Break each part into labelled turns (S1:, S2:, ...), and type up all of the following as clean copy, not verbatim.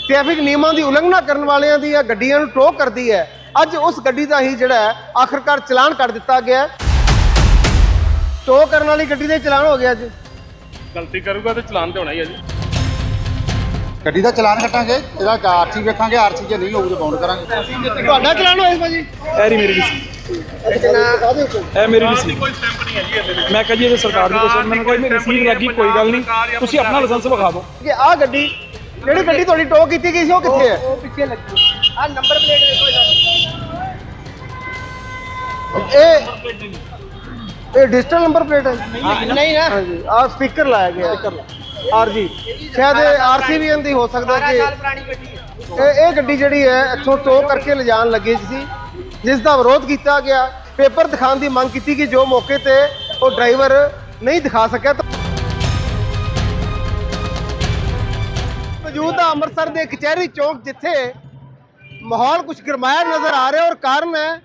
S1: Traffic नियमों की उलंघना करने वालियां दी गड्डियां नूं टो करती है। अज उस गड्डी का ही जिहड़ा आखिरकार चलान कर दिता गया। टो करने वाली गड्डी का चलान हो गया। अज
S2: गलती करूगा तो चलान तो होना ही है जी।
S3: गड्डी का चलान कटांगे, आरसी वेखांगे, आरसी जे नहीं होਊ बाउंड करांगे।
S1: तुहाडा चलान होया भाजी?
S4: मेरी मेरी रसीद
S2: कोई स्टैंप नहीं है जी ਇਹਦੇ ਵਿੱਚ।
S4: मैं कह जी सरकार की कुछ मैंने कोई रसीद लगी कोई गल नहीं, तुसी अपना लाइसेंस विखा दो
S1: कि आ गड्डी ਜਿਹੜੀ ਗੱਡੀ ਤੁਹਾਡੀ ਟੋ ਕੀਤੀ ਗਈ ਸੀ ਉਹ ਕਿੱਥੇ ਹੈ?
S5: ਉਹ ਪਿੱਛੇ ਲੱਗੀ ਆ ਨੰਬਰ ਪਲੇਟ ਦੇਖੋ
S1: ਇਹ ਡਿਜੀਟਲ ਨੰਬਰ ਪਲੇਟ ਹੈ?
S5: ਨਹੀਂ ਨਾ
S1: ਹਾਂਜੀ ਆ ਸਪੀਕਰ ਲਾਇਆ ਗਿਆ ਆਰਜੀ, ਸ਼ਾਇਦ ਆਰਸੀਬੀਐਨ ਦੀ ਹੋ ਸਕਦਾ ਕਿ
S5: 12 ਸਾਲ ਪੁਰਾਣੀ ਗੱਡੀ ਹੈ।
S1: ਇਹ ਗੱਡੀ ਜਿਹੜੀ ਹੈ ਇੱਥੋਂ ਟੋ ਕਰਕੇ ਲਿਜਾਣ ਲੱਗੀ ਸੀ, ਜਿਸ ਦਾ ਵਿਰੋਧ ਕੀਤਾ ਗਿਆ। ਪੇਪਰ ਦਿਖਾਉਣ ਦੀ ਮੰਗ ਕੀਤੀ ਕਿ ਜੋ ਮੌਕੇ ਤੇ ਉਹ ਡਰਾਈਵਰ ਨਹੀਂ ਦਿਖਾ ਸਕਿਆ। मौजूद अमृतसर के कचहरी चौक जिथे माहौल कुछ गरमाया नजर आ रहा है और कारण है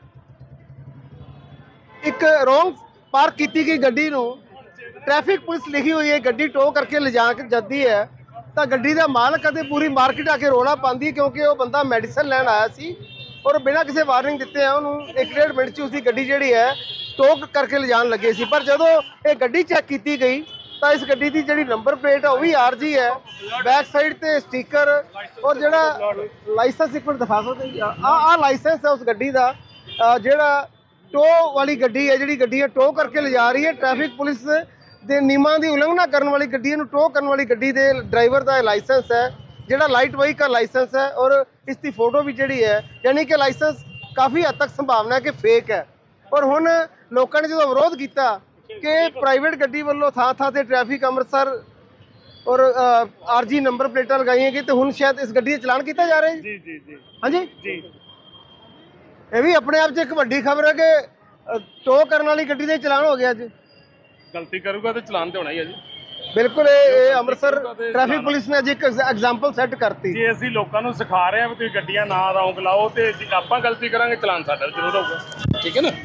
S1: एक रोंग पार्क की गई गड्डी नूं ट्रैफिक पुलिस लिखी हुई है गड्डी टो करके ले जाती है तो गड्डी का मालक अते पूरी मार्केट आके रोला पाती क्योंकि वह बंदा मैडिसन लैन आया सी और बिना किसी वार्निंग दिते उन्होंने 1.5 मिनट च उसकी गड्डी जी है टो करके ले जान लगे सी। पर जदों ये गड्डी चेक की गई तो इस गड्डी की जी नंबर प्लेट है वह भी आरजी है, बैक साइड ते स्टिकर और जोड़ा लाइसेंस एक मिनट दिखा सकते आ लाइसेंस है उस गड्डी का जोड़ा टो वाली गड्डी है जी गड्डी टो करके ले जा रही है। ट्रैफिक पुलिस के नियमों की उलंघना करने वाली गड्डी टो करने वाली गड्डी के ड्राइवर का लाइसेंस है जोड़ा लाइट व्हीकल लाइसेंस है और इसकी फोटो भी जी है, यानी कि लाइसेंस काफ़ी हद तक संभावना है कि फेक है। और हुण लोगों ने जो विरोध किया कि प्राइवेट गड्डी वालों थां थां ते ट्रैफिक अमृतसर और आरजी नंबर प्लेटां लगाई गई तो हुण शायद इस गड्डी चलान किया जा रहा है।
S2: जी जी जी
S1: हाँ जी
S2: जी
S1: ये भी अपने आप च एक वड्डी खबर है कि टो करने वाली गड्डी का चलान हो गया। अज
S2: गलती करूगा तो चलान तो होना ही है जी।
S1: बिल्कुल ये अमृतसर ट्रैफिक पुलिस ने अज एक एग्जाम्पल सैट करती।
S2: ਜੇ ਅਸੀਂ ਲੋਕਾਂ ਨੂੰ ਸਿਖਾ ਰਹੇ ਹਾਂ ਵੀ ਤੁਸੀਂ ਗੱਡੀਆਂ ਨਾ ਰੌਂਗ ਲਾਓ ਤੇ ਜੇ ਆਪਾਂ ਗਲਤੀ ਕਰਾਂਗੇ ਚਲਾਨ ਸਾਡਾ ਜ਼ਰੂਰ ਹੋਊਗਾ। ਠੀਕ ਹੈ ਨਾ?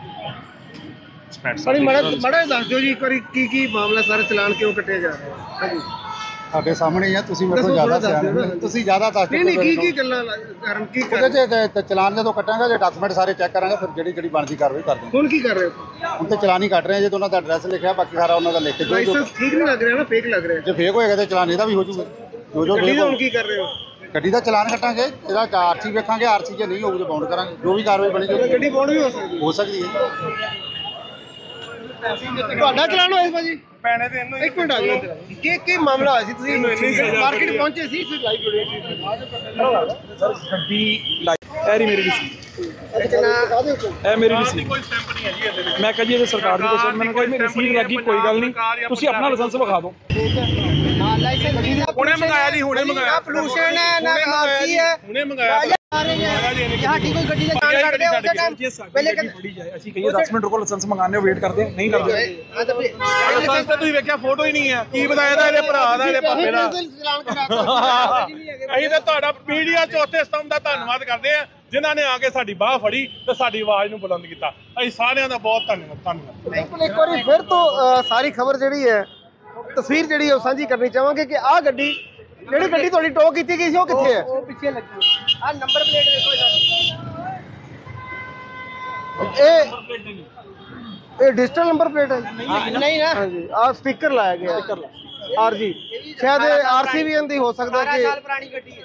S1: सॉरी मड़ा दस दो जी एक बार की मामला सारा चलान क्यों कटे जा रहे हैं? हाँ जी
S3: ਸਾਡੇ ਸਾਹਮਣੇ ਹੀ ਆ, ਤੁਸੀਂ ਮੇਰੇ ਤੋਂ ਜ਼ਿਆਦਾ ਸਿਆਣੇ, ਤੁਸੀਂ ਜ਼ਿਆਦਾ ਦੱਸ ਦਿਓ।
S1: नहीं की गल्लां कारण की कर
S3: ਉਹਦੇ 'ਚ ਚਲਾਨ ਜਦੋਂ ਕੱਟਾਂਗੇ ਜੇ ਡਾਕੂਮੈਂਟ ਸਾਰੇ ਚੈੱਕ ਕਰਾਂਗੇ ਫਿਰ ਜਿਹੜੀ ਬਣਦੀ ਕਾਰਵਾਈ ਕਰ ਦਾਂਗੇ।
S1: हुण की कर रहे हो?
S3: ਹੁਣ ਤੇ ਚਲਾਨ ਹੀ ਕੱਟ ਰਹੇ ਆ, ਜੇ ਉਹਨਾਂ ਦਾ ਐਡਰੈਸ ਲਿਖਿਆ ਬਾਕੀ ਸਾਰਾ ਉਹਨਾਂ ਦਾ ਲਿਖ ਕੇ ਜੋ
S1: लाइसेंस ठीक नहीं लग रहा है ना, फेक लग रहा है।
S3: ਜੇ ਫੇਕ ਹੋਏਗਾ ਤੇ ਚਲਾਨ ਇਹਦਾ ਵੀ ਹੋ ਜਾਊਗਾ। ਜੋ
S1: गड्डी
S3: ਫੇਕ
S1: हुण की कर रहे हो?
S3: ਗੱਡੀ ਦਾ ਚਲਾਨ ਕੱਟਾਂਗੇ, ਇਹਦਾ ਆਰਸੀ ਵੇਖਾਂਗੇ, ਆਰਸੀ ਜੇ ਨਹੀਂ ਹੋਊ ਤੇ ਬਾਉਂਡ ਕਰਾਂਗੇ। ਜੋ ਵੀ ਕਾਰਵਾਈ ਬਣੀ
S1: गड्डी बॉन्ड भी हो सकती
S3: ਹੈ।
S1: ਤੁਹਾਡਾ ਚਲਾਨ ਹੋਇਆ ਭਾਜੀ?
S2: ਪੈਣੇ ਤੇ ਇਹਨੂੰ
S1: ਇੱਕ ਮਿੰਟ ਆ ਜਾਓ। ਕੀ ਮਾਮਲਾ ਹੋਇਆ ਸੀ? ਤੁਸੀਂ ਮਾਰਕੀਟ ਪਹੁੰਚੇ ਸੀ, ਤੁਸੀਂ ਲਾਈਵ ਜੁੜੇ ਸੀ
S4: सर गड्डी मेरी रसीद मेरी रसीद
S2: ਕੋਈ ਸਟੈਂਪ ਨਹੀਂ ਹੈ ਜੀ ਇਹਦੇ ਵਿੱਚ।
S4: मैं कह जी सरकार की कुछ मैंने कोई रसीद लगी कोई गल नहीं, तुसी अपना लाइसेंस विखा दो।
S5: ਹਾਂ ਲਾਇਸੈਂਸ
S2: ਹੁਣੇ ਮੰਗਾਇਆ ਜੀ, ਹੁਣੇ ਮੰਗਾਇਆ।
S5: ਪੋਲੂਸ਼ਨ ਹੈ ਨਾ ਆਰਸੀ ਹੈ
S2: ਹੁਣੇ ਮੰਗਾਇਆ।
S5: ਸਾਡੀ ਕੋਈ ਗੱਡੀ ਦਾ ਚਲਾਨ ਕੱਟਦੇ ਉਸੇ ਟਾਈਮ ਪਹਿਲੇ
S4: थोड़ी जाए ਅਸੀਂ ਕਹੀਏ 10 ਮਿੰਟ ਰੁਕੋ ਲਾਇਸੈਂਸ ਮੰਗਾਣੇ ਵੇਟ ਕਰਦੇ ਨਹੀਂ ਕਰਦੇ।
S5: ਹਾਂ ਤਾਂ
S2: ਲਾਇਸੈਂਸ ਤੇ ਤੁਸੀਂ ਵੇਖਿਆ ਫੋਟੋ ਹੀ ਨਹੀਂ ਹੈ। ਕੀ ਬਤਾਇਆ ਦਾ ਇਹਦੇ ਭਰਾ ਦਾ ਇਹਦੇ ਪਾਪੇ ਦਾ।
S5: ਚਲਾਨ ਕਰਾਤਾ
S2: ਅਸੀਂ ਤਾਂ ਤੁਹਾਡਾ ਮੀਡੀਆ ਚੌਥੇ ਸਤੰਭ ਦਾ ਧੰਨਵਾਦ ਕਰਦੇ ਆ ਜਿਨ੍ਹਾਂ ਨੇ ਆ ਕੇ ਸਾਡੀ ਬਾਹ ਫੜੀ ਤੇ ਸਾਡੀ ਆਵਾਜ਼ ਨੂੰ ਬੁਲੰਦ ਕੀਤਾ। ਅਸੀਂ ਸਾਰਿਆਂ ਦਾ ਬਹੁਤ ਧੰਨਵਾਦ।
S1: ਬਿਲਕੁਲ ਇੱਕ ਵਾਰੀ ਫਿਰ ਤੋਂ ਸਾਰੀ ਖਬਰ ਜਿਹੜੀ ਹੈ ਤਸਵੀਰ ਜਿਹੜੀ ਉਹ ਸਾਂਝੀ ਕਰਨੀ ਚਾਹਾਂਗੇ ਕਿ ਆਹ ਗੱਡੀ ਜਿਹੜੀ ਗੱਡੀ ਤੁਹਾਡੀ ਟੋ ਕੀਤੀ ਗਈ ਸੀ ਉਹ ਕਿੱਥੇ ਹੈ?
S5: ਉਹ ਪਿੱਛੇ ਲੱਗੀ ਆ ਨੰਬਰ ਪਲੇਟ ਦੇਖੋ
S1: ਇਹ ਡਿਜੀਟਲ ਨੰਬਰ ਪਲੇਟ ਹੈ?
S5: ਨਹੀਂ ਨਾ
S1: ਹਾਂਜੀ ਆ ਸਪੀਕਰ ਲਾਇਆ ਗਿਆ ਆਰਜੀ, ਸ਼ਾਇਦ ਆਰਸੀਬੀਐਨ ਦੀ ਹੋ ਸਕਦਾ
S5: 12
S1: ਕਿ
S5: ਸਾਲ ਪੁਰਾਣੀ ਗੱਡੀ ਹੈ।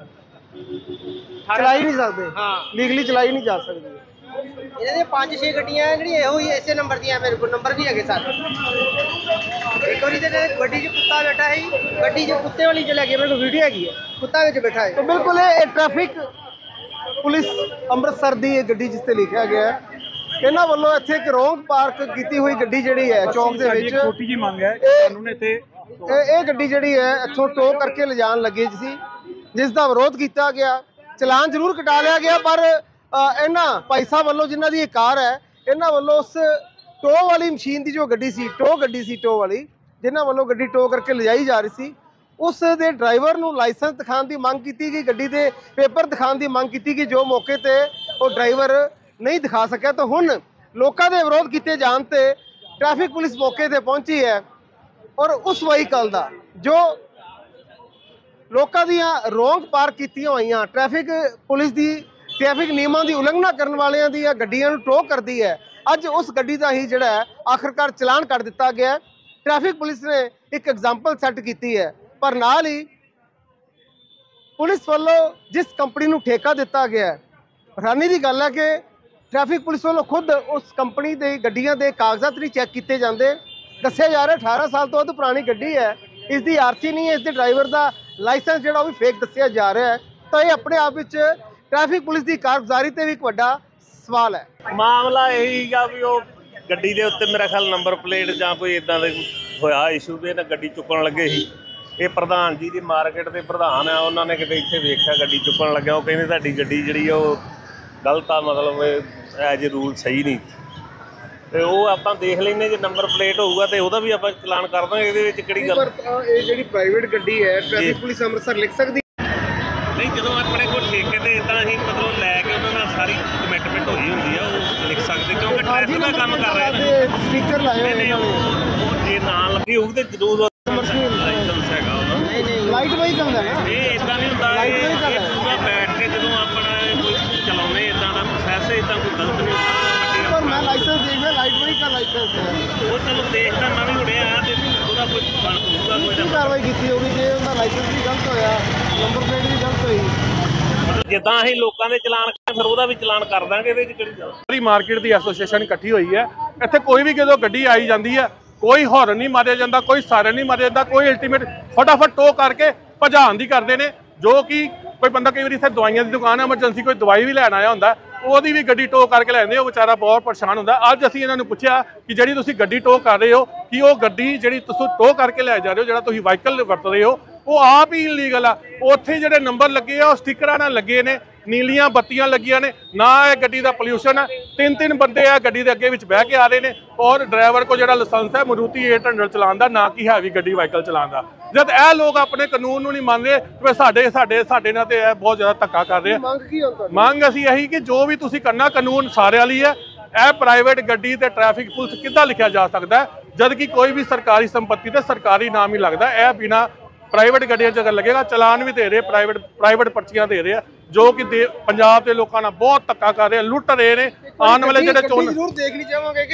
S1: ਚਲਾਈ ਨਹੀਂ ਸਕਦੇ,
S5: ਹਾਂ
S1: ਲੀਗਲੀ ਚਲਾਈ ਨਹੀਂ ਜਾ ਸਕਦੀ।
S5: ਇਹਨਾਂ ਦੀਆਂ 5-6 ਗੱਡੀਆਂ ਜਿਹੜੀਆਂ ਇਹੋ ਹੀ ਇਸੇ ਨੰਬਰ ਦੀਆਂ, ਮੇਰੇ ਕੋਲ ਨੰਬਰ ਵੀ ਹੈਗੇ ਸਰ। ਇੱਕ ਵਾਰੀ ਤੇ ਗੱਡੀ 'ਚ ਕੁੱਤਾ ਬੈਠਾ ਸੀ, ਗੱਡੀ 'ਚ ਕੁੱਤੇ ਵਾਲੀ ਚ ਲੈ ਕੇ ਮੇਰੇ ਕੋਲ ਵੀਡੀਓ ਹੈਗੀ ਹੈ, ਕੁੱਤਾ ਵਿੱਚ ਬੈਠਾ ਹੈ।
S1: तो बिल्कुल ये ट्रैफिक पुलिस अमृतसर की ये गड्डी जिस ते लिखा गया है, इन्हां वालों इत्थे एक रोंग पार्क की हुई गड्डी जिहड़ी है चौक दे विच
S4: ਛੋਟੀ ਜੀ ਮੰਗ ਹੈ ਕਾਨੂੰਨ ਇੱਥੇ
S1: ਇਹ ਗੱਡੀ ਜਿਹੜੀ ਹੈ ਇੱਥੋਂ ਟੋ ਕਰਕੇ ਲਿਜਾਣ ਲੱਗੀ ਸੀ, ਜਿਸ ਦਾ ਵਿਰੋਧ ਕੀਤਾ ਗਿਆ। ਚਲਾਨ ਜ਼ਰੂਰ ਕਟਾ ਲਿਆ ਗਿਆ ਪਰ ਇਹਨਾਂ ਭਾਈ ਸਾਹਿਬ ਵੱਲੋਂ ਜਿਨ੍ਹਾਂ ਦੀ ਇਹ ਕਾਰ ਹੈ ਇਹਨਾਂ ਵੱਲੋਂ ਉਸ ਟੋ ਵਾਲੀ ਮਸ਼ੀਨ ਦੀ ਜੋ ਗੱਡੀ ਸੀ ਟੋ ਵਾਲੀ ਜਿਨ੍ਹਾਂ ਵੱਲੋਂ ਗੱਡੀ ਟੋ ਕਰਕੇ ਲਿਜਾਈ ਜਾ ਰਹੀ ਸੀ ਉਸ ਦੇ ਡਰਾਈਵਰ ਨੂੰ ਲਾਇਸੈਂਸ ਦਿਖਾਉਣ ਦੀ ਮੰਗ ਕੀਤੀ ਗਈ, ਗੱਡੀ ਦੇ ਪੇਪਰ ਦਿਖਾਉਣ ਦੀ ਮੰਗ ਕੀਤੀ ਗਈ, ਜੋ ਮੌਕੇ ਤੇ ਉਹ ਡਰਾਈਵਰ ਨਹੀਂ ਦਿਖਾ ਸਕਿਆ। ਤਾਂ ਹੁਣ ਲੋਕਾਂ ਦੇ ਵਿਰੋਧ ਕੀਤੇ ਜਾਣ ਤੇ ट्रैफिक पुलिस मौके पर पहुंची है और उस व्हीकल का जो ਲੋਕਾਂ ਦੀਆਂ ਰੋਂਗ ਪਾਰਕ ਕੀਤੀਆਂ ਹੋਈਆਂ ਟ੍ਰੈਫਿਕ ਪੁਲਿਸ ਦੀ ਟ੍ਰੈਫਿਕ ਨਿਯਮਾਂ ਦੀ ਉਲੰਘਣਾ ਕਰਨ ਵਾਲਿਆਂ ਦੀਆਂ ਗੱਡੀਆਂ ਨੂੰ ਟੋ ਕਰਦੀ ਹੈ। ਅੱਜ ਉਸ ਗੱਡੀ ਦਾ ਹੀ ਜਿਹੜਾ ਹੈ ਆਖਰਕਾਰ ਚਲਾਨ ਕੱਟ ਦਿੱਤਾ ਗਿਆ। ਟ੍ਰੈਫਿਕ ਪੁਲਿਸ ਨੇ ਇੱਕ ਐਗਜ਼ਾਮਪਲ ਸੈੱਟ ਕੀਤੀ ਹੈ, ਪਰ ਨਾਲ ਹੀ ਪੁਲਿਸ ਵੱਲੋਂ ਜਿਸ ਕੰਪਨੀ ਨੂੰ ਠੇਕਾ ਦਿੱਤਾ ਗਿਆ, ਹੈਰਾਨੀ ਦੀ ਗੱਲ ਹੈ ਕਿ ਟ੍ਰੈਫਿਕ ਪੁਲਿਸ ਵੱਲੋਂ ਖੁਦ ਉਸ ਕੰਪਨੀ ਦੇ ਗੱਡੀਆਂ ਦੇ ਕਾਗਜ਼ਾਤ ਨਹੀਂ ਚੈੱਕ ਕੀਤੇ ਜਾਂਦੇ। ਦੱਸਿਆ ਜਾ ਰਿਹਾ 18 ਸਾਲ ਤੋਂ ਵੱਧ ਪੁਰਾਣੀ ਗੱਡੀ ਹੈ, ਇਸ ਦੀ ਆਰਸੀ ਨਹੀਂ ਹੈ, ਇਸ ਦੇ ਡਰਾਈਵਰ ਦਾ ਲਾਇਸੈਂਸ ਜਿਹੜਾ ਉਹ ਵੀ ਫੇਕ ਦੱਸਿਆ ਜਾ ਰਿਹਾ ਹੈ। ਤਾਂ ਇਹ ਆਪਣੇ ਆਪ ਵਿੱਚ ਟ੍ਰੈਫਿਕ ਪੁਲਿਸ ਦੀ ਕਾਰਗੁਜ਼ਾਰੀ ਤੇ ਵੀ ਇੱਕ ਵੱਡਾ ਸਵਾਲ ਹੈ।
S6: ਮਾਮਲਾ ਇਹੀ ਆ ਵੀ ਉਹ ਗੱਡੀ ਦੇ ਉੱਤੇ ਮੇਰਾ ਖਿਆਲ ਨੰਬਰ ਪਲੇਟ ਜਾਂ ਕੋਈ ਇਦਾਂ ਦਾ ਹੋਇਆ ਇਸ਼ੂ ਵੀ ਇਹਨਾਂ ਗੱਡੀ ਚੁੱਕਣ ਲੱਗੇ ਸੀ। ਇਹ ਪ੍ਰਧਾਨ ਜੀ ਦੀ ਮਾਰਕੀਟ ਦੇ ਪ੍ਰਧਾਨ ਆ, ਉਹਨਾਂ ਨੇ ਕਿਤੇ ਇੱਥੇ ਵੇਖਿਆ ਗੱਡੀ ਚੁੱਕਣ ਲੱਗਿਆ, ਉਹ ਕਹਿੰਦੇ ਤੁਹਾਡੀ ਗੱਡੀ ਜਿਹੜੀ ਉਹ ਗਲਤ ਆ, ਮਤਲਬ ਐਜ ਰੂਲ ਸਹੀ ਨਹੀਂ। ਤੇ ਉਹ ਆਪਾਂ ਦੇਖ ਲੈਂਦੇ ਜੇ ਨੰਬਰ ਪਲੇਟ ਹੋਊਗਾ ਤੇ ਉਹਦਾ ਵੀ ਆਪਾਂ ਚਲਾਨ ਕਰ ਦਾਂਗੇ। ਇਹਦੇ ਵਿੱਚ ਕਿਹੜੀ ਗੱਲ?
S1: ਇਹ ਜਿਹੜੀ ਪ੍ਰਾਈਵੇਟ ਗੱਡੀ ਹੈ ਟ੍ਰੈਫਿਕ ਪੁਲਿਸ ਅੰਮ੍ਰਿਤਸਰ ਲਿਖ ਸਕਦੀ
S6: ਨਹੀਂ, ਜਦੋਂ ਆਪਣੇ ਕੋਲ ਠੇਕੇ ਤੇ ਇਦਾਂ ਹੀ ਮਤਲਬ ਲੈ ਕੇ ਉਹਨਾਂ ਨਾਲ ਸਾਰੀ ਕਮਿਟਮੈਂਟ ਹੋਈ ਹੁੰਦੀ ਆ, ਉਹ ਲਿਖ ਸਕਦੇ ਕਿਉਂਕਿ ਟ੍ਰੈਫਿਕ ਦਾ ਕੰਮ ਕਰ ਰਹੇ ਨੇ।
S1: ਸਟicker ਲਾਏ ਹੋਏ
S6: ਨਹੀਂ, ਉਹ ਜੇ ਨਾ ਲੱਗੀ ਹੋਊਗੀ ਤੇ ਜ਼ਰੂਰ ਲਾਇਸੈਂਸ ਹੈਗਾ ਉਹਦਾ।
S1: ਲਾਈਟ ਵਹੀਕਲ ਦਾ ਨਾ,
S6: ਇਹ ਇਦਾਂ ਨਹੀਂ ਹੁੰਦਾ, ਇਹ ਪੂਰਾ ਬੈਠ ਕੇ ਜਦੋਂ ਆਪਣਾ ਕੋਈ ਚਲਾਉਣੇ ਇਦਾਂ ਦਾ ਪ੍ਰੋਸੈਸ, ਇਦਾਂ ਕੋਈ ਗਲਤ ਨਹੀਂ ਹੁੰਦਾ।
S1: ਪਰ ਮੈਂ ਲਾਇਸੈਂਸ ਦੇਖਦਾ ਲਾਈਟ ਵਹੀਕਲ ਲਾਇਸੈਂਸ ਹੈ,
S6: ਉਹ ਚਲੋ ਦੇਖਦਾ ਮੈਂ ਵੀ ਉੜਿਆ ਤੇ ਉਹਦਾ ਕੋਈ ਬਣ ਹੋਊਗਾ ਕੋਈ
S1: ਕੀ ਕਾਰਵਾਈ ਕੀਤੀ ਹੋਊਗੀ ਜੇ ਉਹਦਾ ਲਾਇਸੈਂਸ ਵੀ ਗਲਤ ਹੋਇਆ, ਨੰਬਰ ਪਲੇਟ ਵੀ ਗਲਤ ਹੋਈ?
S6: ਜਿੱਦਾਂ ਅਸੀਂ ਲੋਕਾਂ ਦੇ ਚਲਾਨ ਕਰਦੇ ਫਿਰ ਉਹਦਾ ਵੀ ਚਲਾਨ ਕਰ ਦਾਂਗੇ। ਇਹਦੇ 'ਚ ਕਿਹੜੀ ਗੱਲ?
S2: ਸਾਰੀ ਮਾਰਕੀਟ ਦੀ ਐਸੋਸੀਏਸ਼ਨ ਇਕੱਠੀ ਹੋਈ ਹੈ। ਇੱਥੇ ਕੋਈ ਵੀ ਜਦੋਂ ਗੱਡੀ ਆਈ ਜਾਂਦੀ ਹੈ, ਕੋਈ ਹੌਰਨ ਨਹੀਂ ਮਾਰਿਆ ਜਾਂਦਾ, ਕੋਈ ਸਾਇਰਨ ਨਹੀਂ ਮਾਰਿਆ ਜਾਂਦਾ, ਕੋਈ ਅਲਟੀਮੇਟ ਫਟਾਫਟ ਟੋ ਕਰਕੇ ਭਜਾਉਣ ਦੀ ਕਰਦੇ ਨੇ। ਜੋ ਕਿ ਕੋਈ ਬੰਦਾ ਕਈ ਵਾਰੀ ਇੱਥੇ ਦਵਾਈਆਂ ਦੀ ਦੁਕਾਨ, ਐਮਰਜੈਂਸੀ ਕੋਈ ਦਵਾਈ ਵੀ ਲੈਣ ਆਇਆ ਹੁੰਦਾ, ਉਹਦੀ ਵੀ ਗੱਡੀ ਟੋ ਕਰਕੇ ਲੈ ਜਾਂਦੇ, ਉਹ ਵਿਚਾਰਾ ਬਹੁਤ ਪਰੇਸ਼ਾਨ ਹੁੰਦਾ। ਅੱਜ ਅਸੀਂ ਇਹਨਾਂ ਨੂੰ ਪੁੱਛਿਆ ਕਿ ਜਿਹੜੀ ਤੁਸੀਂ ਗੱਡੀ ਟੋ ਕਰ ਰਹੇ ਹੋ, ਕਿ ਉਹ ਗੱਡੀ ਜਿਹੜੀ ਤੁਸੀਂ ਟੋ ਕਰਕੇ ਲੈ ਜਾ ਰਹੇ ਹੋ, ਜਿਹੜਾ ਤੁਸੀਂ ਵਾਹੀਕਲ ਵਰਤ ਰਹੇ ਹੋ, ਉਹ ਆਪ ਹੀ ਇਲੀਗਲ ਆ। ਉੱਥੇ ਜਿਹੜੇ ਨੰਬਰ ਲੱਗੇ ਆ ਉਹ ਸਟickਰਾਂ ਨਾਲ ਲੱਗੇ ਨੇ, ਨੀਲੀਆਂ ਬੱਤੀਆਂ ਲੱਗੀਆਂ ਨੇ, ਨਾ ਇਹ ਗੱਡੀ ਦਾ ਪੋਲਿਊਸ਼ਨ ਹੈ। ਤਿੰਨ ਬੰਦੇ ਆ ਗੱਡੀ ਦੇ ਅੱਗੇ ਵਿੱਚ ਬਹਿ ਕੇ ਆ ਰਹੇ ਨੇ, ਔਰ ਡਰਾਈਵਰ ਕੋਲ ਜਿਹੜਾ ਲਾਇਸੈਂਸ ਹੈ ਮਾਰੂਤੀ 800 ਚਲਾਉਣ ਦਾ, ਨਾ ਕਿ ਹੈਵੀ ਗੱਡੀ ਵਾਹੀਕਲ ਚਲਾਉਣ ਦਾ। ਜਦ ਇਹ ਲੋਕ ਆਪਣੇ ਕਾਨੂੰਨ ਨੂੰ ਨਹੀਂ ਮੰਨਦੇ ਤੇ ਸਾਡੇ ਨਾਲ ਤੇ ਇਹ ਬਹੁਤ ਜ਼ਿਆਦਾ ਧੱਕਾ ਕਰ ਰਹੇ ਆ।
S1: ਮੰਗ ਕੀ ਹੁੰਦਾ?
S2: ਮੰਗ ਅਸੀਂ ਇਹੀ ਕਿ ਜੋ ਵੀ ਤੁਸੀਂ ਕਰਨਾ ਕਾਨੂੰਨ ਸਾਰਿਆਂ ਲਈ ਹੈ। ਇਹ ਪ੍ਰਾਈਵੇਟ ਗੱਡੀ ਤੇ ਟ੍ਰੈਫਿਕ ਪੁਲਿਸ ਕਿੱਦਾਂ ਲਿਖਿਆ ਜਾ ਸਕਦਾ ਹੈ, ਜਦ ਕਿ ਕੋਈ ਵੀ ਸਰਕਾਰੀ ਸੰਪत्ति ਤੇ ਸਰਕਾਰੀ ਨਾਮ ਹੀ ਲੱਗਦਾ। ਇਹ ਬਿਨਾ ਪ੍ਰਾਈਵੇਟ ਗੱਡੀਆਂ 'ਚ ਅਗਰ ਲੱਗੇਗਾ, ਚਲਾਨ ਵੀ ਦੇ ਰਹੇ, ਪ੍ਰਾਈਵੇਟ ਪਰਚੀਆਂ ਦੇ ਰਹੇ ਆ, ਜੋ ਕਿ ਪੰਜਾਬ ਦੇ ਲੋਕਾਂ ਨਾਲ ਬਹੁਤ ਧੱਕਾ ਕਰ ਰਹੇ, ਲੁੱਟ ਰਹੇ ਨੇ। ਆਉਣ ਵਾਲੇ ਜਿਹੜੇ
S1: ਜ਼ਰੂਰ ਦੇਖਣੀ ਚਾਹਾਂਗੇ ਕਿ